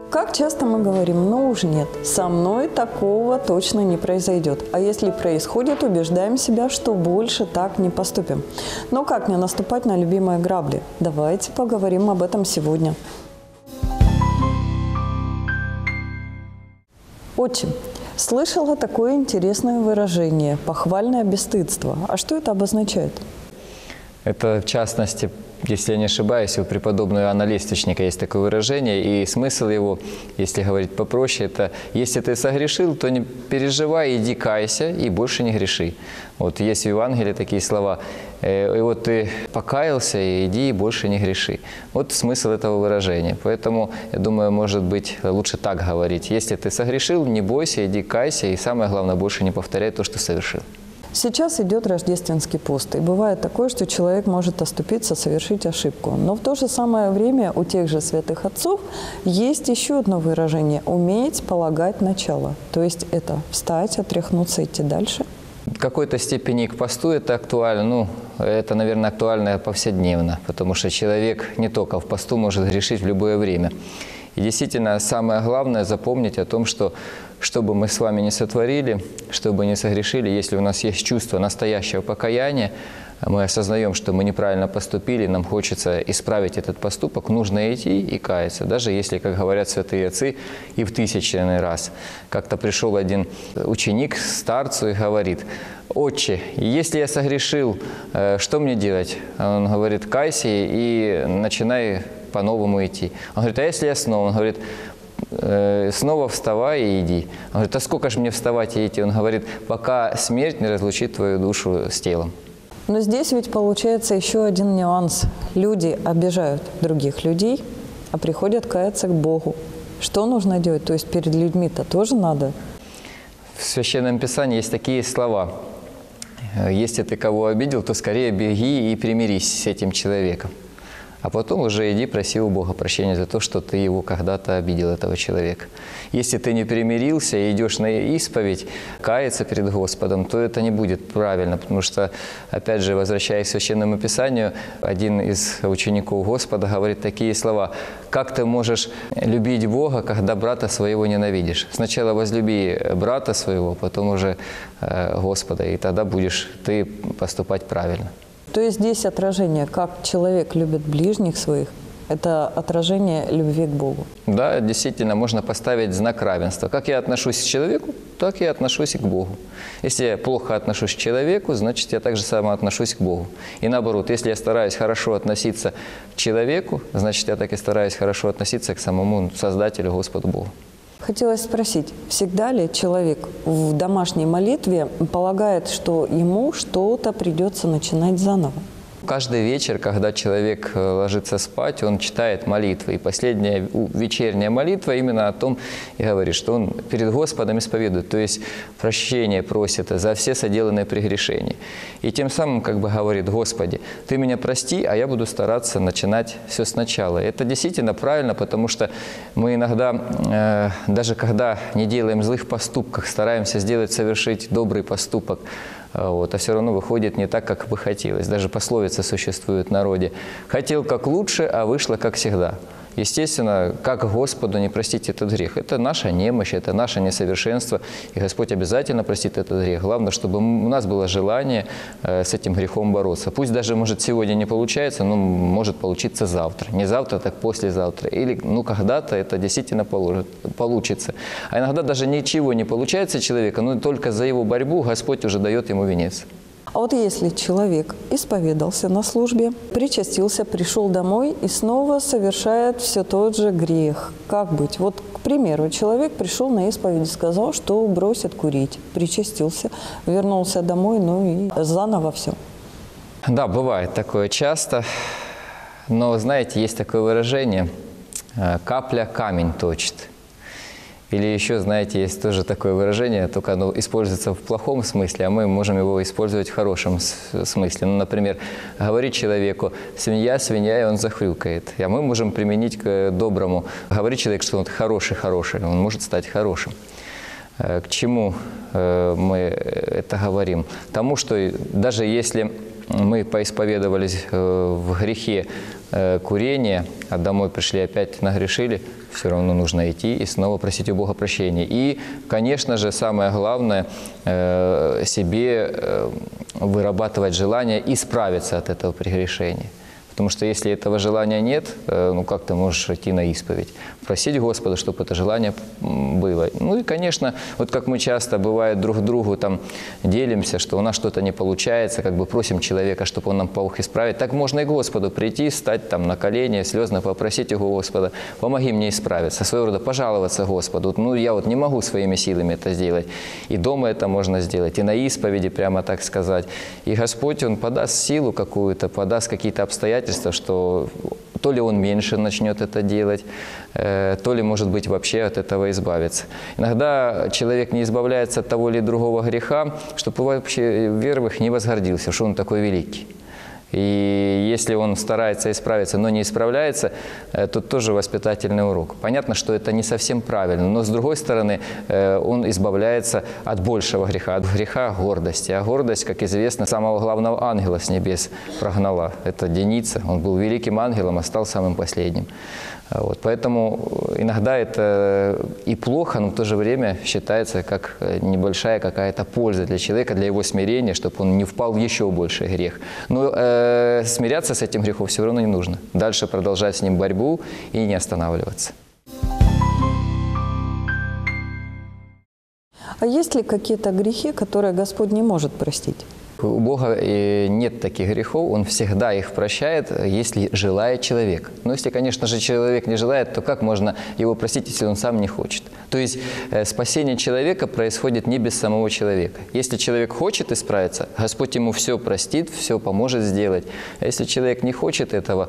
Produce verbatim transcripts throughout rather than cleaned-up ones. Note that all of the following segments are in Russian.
Как часто мы говорим: ну уж нет, со мной такого точно не произойдет. А если происходит, убеждаем себя, что больше так не поступим. Но как не наступать на любимые грабли? Давайте поговорим об этом сегодня. Отче, слышала такое интересное выражение – похвальное бесстыдство. А что это обозначает? Это, в частности, если я не ошибаюсь, у преподобного Иоанна Лествичника есть такое выражение, и смысл его, если говорить попроще, это «если ты согрешил, то не переживай, иди кайся и больше не греши». Вот есть в Евангелии такие слова «и вот ты покаялся, и иди и больше не греши». Вот смысл этого выражения. Поэтому, я думаю, может быть, лучше так говорить. Если ты согрешил, не бойся, иди кайся, и самое главное, больше не повторяй то, что совершил. Сейчас идет рождественский пост, и бывает такое, что человек может оступиться, совершить ошибку. Но в то же самое время у тех же святых отцов есть еще одно выражение – уметь полагать начало. То есть это встать, отряхнуться, идти дальше. В какой-то степени к посту это актуально, ну, это, наверное, актуально повседневно, потому что человек не только в посту может грешить в любое время. И действительно, самое главное запомнить о том, что что бы мы с вами не сотворили, что бы не согрешили, если у нас есть чувство настоящего покаяния, мы осознаем, что мы неправильно поступили, нам хочется исправить этот поступок, нужно идти и каяться. Даже если, как говорят святые отцы, и в тысячный раз. Как-то пришел один ученик к старцу и говорит: «Отче, если я согрешил, что мне делать?» Он говорит: «Кайся и начинай по-новому идти». Он говорит: «А если я снова?» Он говорит: «Снова вставай и иди». Он говорит: «А сколько же мне вставать и идти?» Он говорит: «Пока смерть не разлучит твою душу с телом». Но здесь ведь получается еще один нюанс. Люди обижают других людей, а приходят каяться к Богу. Что нужно делать? То есть перед людьми-то тоже надо? В Священном Писании есть такие слова: «Если ты кого обидел, то скорее беги и примирись с этим человеком. А потом уже иди проси у Бога прощения за то, что ты его когда-то обидел, этого человека». Если ты не примирился и идешь на исповедь, каяться перед Господом, то это не будет правильно, потому что, опять же, возвращаясь к Священному Писанию, один из учеников Господа говорит такие слова: «Как ты можешь любить Бога, когда брата своего ненавидишь? Сначала возлюби брата своего, потом уже Господа, и тогда будешь ты поступать правильно». То есть здесь отражение, как человек любит ближних своих, это отражение любви к Богу. Да, действительно, можно поставить знак равенства. Как я отношусь к человеку, так я отношусь и к Богу. Если я плохо отношусь к человеку, значит, я также само отношусь к Богу. И наоборот, если я стараюсь хорошо относиться к человеку, значит, я так и стараюсь хорошо относиться к самому Создателю, Господу Богу. Хотелось спросить, всегда ли человек в домашней молитве полагает, что ему что-то придется начинать заново? Каждый вечер, когда человек ложится спать, он читает молитвы. И последняя вечерняя молитва именно о том и говорит, что он перед Господом исповедует, то есть прощение просит за все соделанные прегрешения. И тем самым как бы говорит: «Господи, Ты меня прости, а я буду стараться начинать все сначала». Это действительно правильно, потому что мы иногда, э, даже когда не делаем злых поступков, стараемся сделать, совершить добрый поступок, Вот, а все равно выходит не так, как бы хотелось. Даже пословица существует в народе: «Хотел как лучше, а вышло как всегда». Естественно, как Господу не простить этот грех? Это наша немощь, это наше несовершенство, и Господь обязательно простит этот грех. Главное, чтобы у нас было желание с этим грехом бороться. Пусть даже, может, сегодня не получается, но может получиться завтра. Не завтра, так послезавтра. Или, ну, когда-то это действительно получится. А иногда даже ничего не получается человека, но только за его борьбу Господь уже дает ему венец. А вот если человек исповедался на службе, причастился, пришел домой и снова совершает все тот же грех, как быть? Вот, к примеру, человек пришел на исповедь и сказал, что бросит курить, причастился, вернулся домой, ну и заново все. Да, бывает такое часто, но, знаете, есть такое выражение: «капля камень точит». Или еще, знаете, есть тоже такое выражение, только оно используется в плохом смысле, а мы можем его использовать в хорошем смысле. Ну, например, говорить человеку: «свинья, свинья», и он захрюкает. А мы можем применить к доброму. Говорить человеку, что он хороший-хороший, он может стать хорошим. К чему мы это говорим? Тому, что даже если мы поисповедовались в грехе э, курение, а домой пришли опять нагрешили, все равно нужно идти и снова просить у Бога прощения. И, конечно же, самое главное, э, себе э, вырабатывать желание исправиться от этого прегрешения. Потому что если этого желания нет, ну как ты можешь идти на исповедь? Просить Господа, чтобы это желание было. Ну и, конечно, вот как мы часто, бывает, друг другу там делимся, что у нас что-то не получается, как бы просим человека, чтобы он нам помог исправить, так можно и Господу прийти, стать там на колени, слезно попросить его Господа, помоги мне исправиться, своего рода пожаловаться Господу. Ну я вот не могу своими силами это сделать. И дома это можно сделать, и на исповеди прямо так сказать. И Господь, Он подаст силу какую-то, подаст какие-то обстоятельства, что то ли он меньше начнет это делать, то ли, может быть, вообще от этого избавиться. Иногда человек не избавляется от того или другого греха, чтобы вообще, во-первых, не возгордился, что он такой великий. И если он старается исправиться, но не исправляется, то тоже воспитательный урок. Понятно, что это не совсем правильно, но с другой стороны, он избавляется от большего греха, от греха гордости. А гордость, как известно, самого главного ангела с небес прогнала. Это Деница. Он был великим ангелом, а стал самым последним. Вот, поэтому иногда это и плохо, но в то же время считается как небольшая какая-то польза для человека, для его смирения, чтобы он не впал в еще больший грех. Но э, смиряться с этим грехом все равно не нужно. Дальше продолжать с ним борьбу и не останавливаться. А есть ли какие-то грехи, которые Господь не может простить? У Бога нет таких грехов, Он всегда их прощает, если желает человек. Но если, конечно же, человек не желает, то как можно его простить, если он сам не хочет? То есть спасение человека происходит не без самого человека. Если человек хочет исправиться, Господь ему все простит, все поможет сделать. А если человек не хочет этого,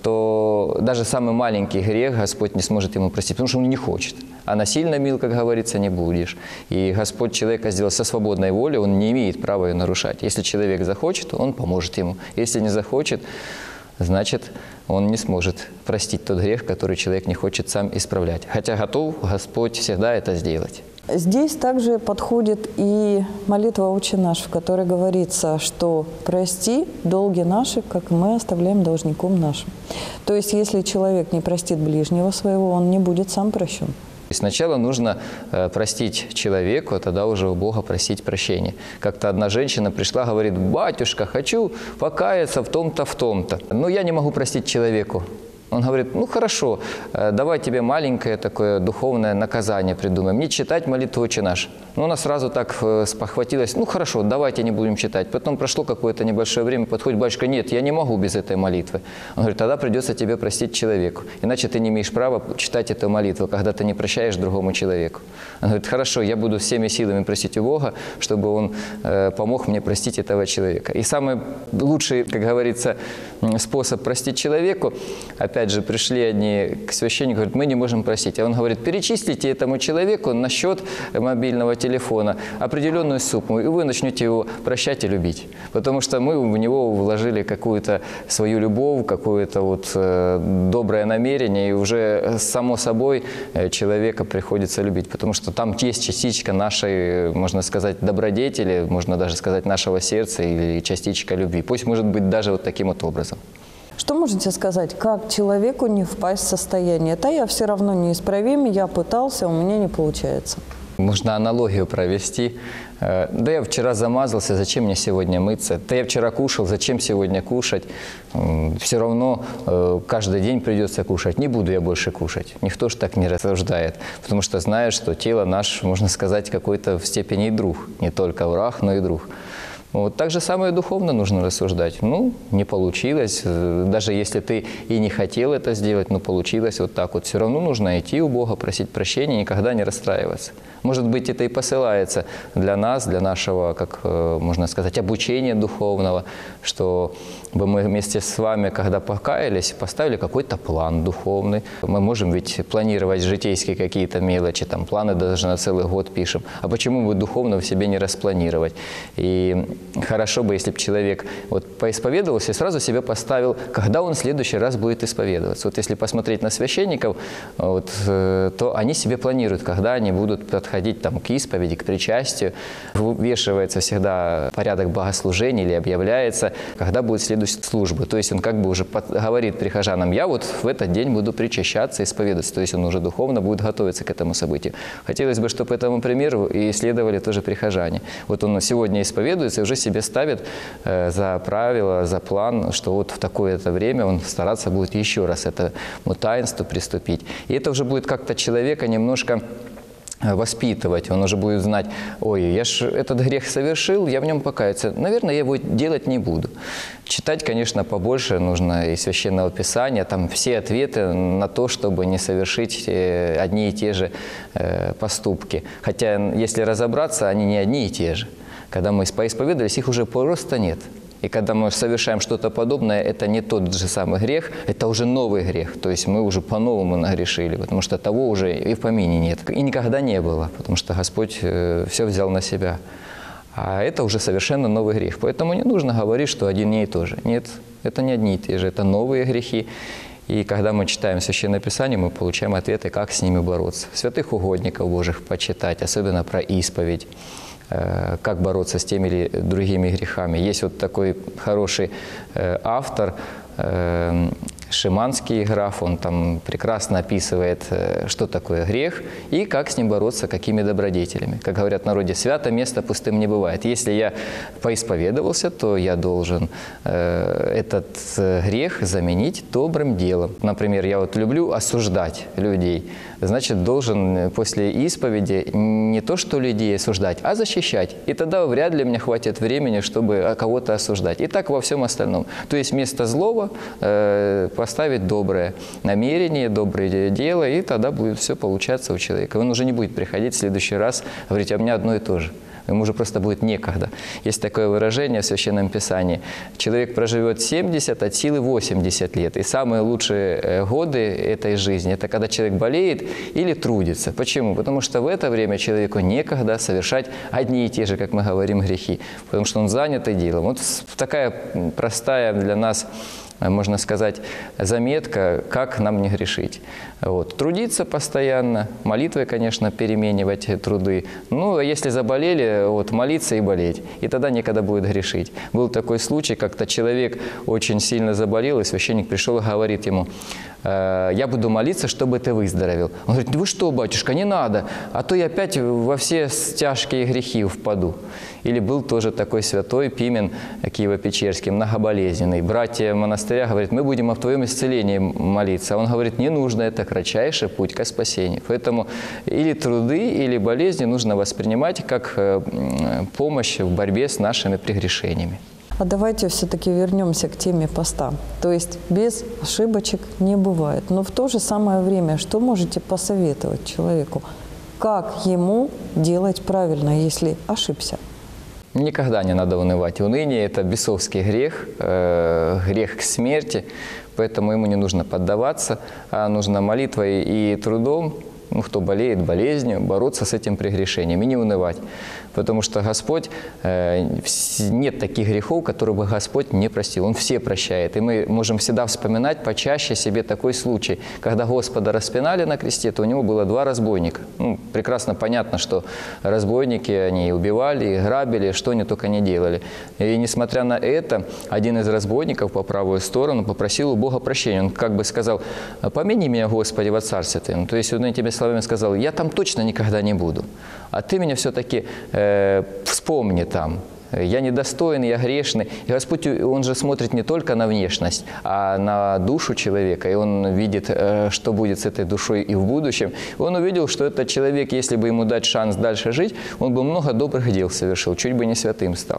то даже самый маленький грех Господь не сможет ему простить, потому что он не хочет. А насильно мил, как говорится, не будешь. И Господь человека сделал со свободной волей, Он не имеет права ее нарушать. Если человек захочет, Он поможет ему. Если не захочет, значит, он не сможет простить тот грех, который человек не хочет сам исправлять. Хотя готов Господь всегда это сделать. Здесь также подходит и молитва «Отче наш», в которой говорится, что «прости долги наши, как мы оставляем должником нашим». То есть, если человек не простит ближнего своего, он не будет сам прощен. Сначала нужно э, простить человеку, а тогда уже у Бога просить прощения. Как-то одна женщина пришла, говорит: «Батюшка, хочу покаяться в том-то, в том-то, но я не могу простить человеку». Он говорит: «Ну хорошо, давай тебе маленькое такое духовное наказание придумаем. Не читать молитву «Отче наш». Ну, она сразу так спохватилась: «Ну хорошо, давайте не будем читать». Потом прошло какое-то небольшое время, подходит батюшка: «Нет, я не могу без этой молитвы». Он говорит: «Тогда придется тебе простить человеку, иначе ты не имеешь права читать эту молитву, когда ты не прощаешь другому человеку». Он говорит: «Хорошо, я буду всеми силами просить у Бога, чтобы Он э, помог мне простить этого человека». И самый лучший, как говорится, способ простить человеку, опять же, пришли одни к священнику, говорят: «Мы не можем простить». А он говорит: «Перечислите этому человеку на счет мобильного телефона определенную сумму, и вы начнете его прощать и любить». Потому что мы в него вложили какую-то свою любовь, какое-то вот э, доброе намерение, и уже само собой человека приходится любить. Потому что там есть частичка нашей, можно сказать, добродетели, можно даже сказать, нашего сердца или частичка любви. Пусть может быть даже вот таким вот образом. Что можете сказать, как человеку не впасть в состояние? Это я все равно неисправим, я пытался, у меня не получается. Можно аналогию провести. Да я вчера замазался, зачем мне сегодня мыться? Да я вчера кушал, зачем сегодня кушать? Все равно каждый день придется кушать. Не буду я больше кушать. Никто же так не рассуждает. Потому что знает, что тело наш, можно сказать, какой-то в степени друг. Не только враг, но и друг. Вот так же самое духовно нужно рассуждать. Ну, не получилось, даже если ты и не хотел это сделать, но получилось вот так вот. Все равно нужно идти у Бога, просить прощения, никогда не расстраиваться. Может быть, это и посылается для нас, для нашего, как можно сказать, обучения духовного, что мы вместе с вами, когда покаялись, поставили какой-то план духовный. Мы можем ведь планировать житейские какие-то мелочи, там планы даже на целый год пишем. А почему бы духовно в себе не распланировать? И хорошо бы, если бы человек вот поисповедовался и сразу себе поставил, когда он в следующий раз будет исповедоваться. Вот если посмотреть на священников, вот, то они себе планируют, когда они будут подходить там, к исповеди, к причастию. Вывешивается всегда порядок богослужения или объявляется, когда будет следующая служба. То есть он как бы уже говорит прихожанам, я вот в этот день буду причащаться, исповедоваться. То есть он уже духовно будет готовиться к этому событию. Хотелось бы, чтобы этому примеру и следовали тоже прихожане. Вот он сегодня исповедуется и уже себе ставит э, за правило, за план, что вот в такое-то время он стараться будет еще раз этому таинству приступить. И это уже будет как-то человека немножко воспитывать, он уже будет знать, ой, я же этот грех совершил, я в нем покаяться, наверное, я его делать не буду. Читать, конечно, побольше нужно из Священного Писания, там все ответы на то, чтобы не совершить одни и те же поступки. Хотя, если разобраться, они не одни и те же. Когда мы поисповедовались, их уже просто нет. И когда мы совершаем что-то подобное, это не тот же самый грех, это уже новый грех. То есть мы уже по-новому нагрешили, потому что того уже и в помине нет. И никогда не было, потому что Господь все взял на себя. А это уже совершенно новый грех. Поэтому не нужно говорить, что одни и то же. Нет, это не одни и те же, это новые грехи. И когда мы читаем Священное Писание, мы получаем ответы, как с ними бороться. Святых угодников Божьих почитать, особенно про исповедь. Как бороться с теми или другими грехами. Есть вот такой хороший автор, Шиманский граф, он там прекрасно описывает, что такое грех и как с ним бороться, какими добродетелями. Как говорят в народе, свято место пустым не бывает. Если я поисповедовался, то я должен э, этот грех заменить добрым делом. Например, я вот люблю осуждать людей. Значит, должен после исповеди не то, что людей осуждать, а защищать. И тогда вряд ли мне хватит времени, чтобы кого-то осуждать. И так во всем остальном. То есть вместо злого э, поставить доброе намерение, доброе дело, и тогда будет все получаться у человека. Он уже не будет приходить в следующий раз говорить, а у меня одно и то же. Ему уже просто будет некогда. Есть такое выражение в Священном Писании. Человек проживет семьдесят, от силы восемьдесят лет. И самые лучшие годы этой жизни – это когда человек болеет или трудится. Почему? Потому что в это время человеку некогда совершать одни и те же, как мы говорим, грехи. Потому что он занят делом. Вот такая простая для нас, можно сказать, заметка, как нам не грешить. Вот. Трудиться постоянно, молитвой, конечно, переменивать труды. Ну, а если заболели, вот, молиться и болеть. И тогда некогда будет грешить. Был такой случай, как-то человек очень сильно заболел, и священник пришел и говорит ему, я буду молиться, чтобы ты выздоровел. Он говорит, вы что, батюшка, не надо, а то я опять во все тяжкие грехи впаду. Или был тоже такой святой Пимен Киево-Печерский, многоболезненный. Братья монастыря говорят, мы будем о твоем исцелении молиться. А он говорит, не нужно, это кратчайший путь к спасению. Поэтому или труды, или болезни нужно воспринимать как помощь в борьбе с нашими прегрешениями. А давайте все-таки вернемся к теме поста. То есть без ошибочек не бывает. Но в то же самое время, что можете посоветовать человеку? Как ему делать правильно, если ошибся? Никогда не надо унывать. Уныние – это бесовский грех, э, грех к смерти, поэтому ему не нужно поддаваться, а нужно молитвой и трудом, ну, кто болеет болезнью, бороться с этим прегрешением и не унывать. Потому что Господь, э, нет таких грехов, которые бы Господь не простил. Он все прощает. И мы можем всегда вспоминать почаще себе такой случай. Когда Господа распинали на кресте, то у него было два разбойника. Ну, прекрасно понятно, что разбойники, они убивали, и грабили, что они только не делали. И несмотря на это, один из разбойников по правую сторону попросил у Бога прощения. Он как бы сказал, помяни меня, Господи, во Царстве Твоем. То есть он этими словами сказал, я там точно никогда не буду. А ты меня все-таки э, вспомни там. Я недостоин, я грешный. И Господь, Он же смотрит не только на внешность, а на душу человека. И Он видит, э, что будет с этой душой и в будущем. И Он увидел, что этот человек, если бы ему дать шанс дальше жить, он бы много добрых дел совершил, чуть бы не святым стал.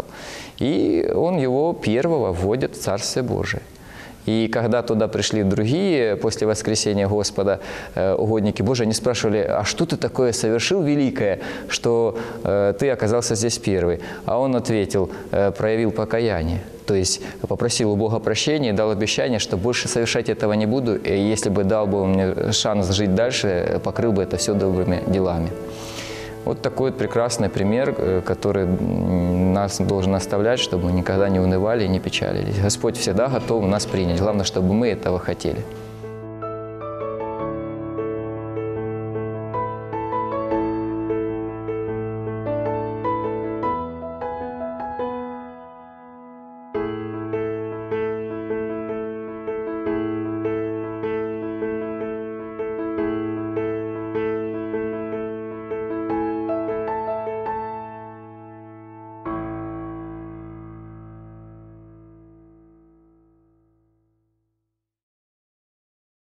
И Он его первого вводит в Царствие Божие. И когда туда пришли другие после воскресения Господа э, угодники Божии, они спрашивали, а что ты такое совершил великое, что э, ты оказался здесь первый? А он ответил, э, проявил покаяние. То есть попросил у Бога прощения и дал обещание, что больше совершать этого не буду. И если бы дал бы он мне шанс жить дальше, покрыл бы это все добрыми делами. Вот такой вот прекрасный пример, э, который м, нас должен оставлять, чтобы мы никогда не унывали и не печалились. Господь всегда готов нас принять. Главное, чтобы мы этого хотели.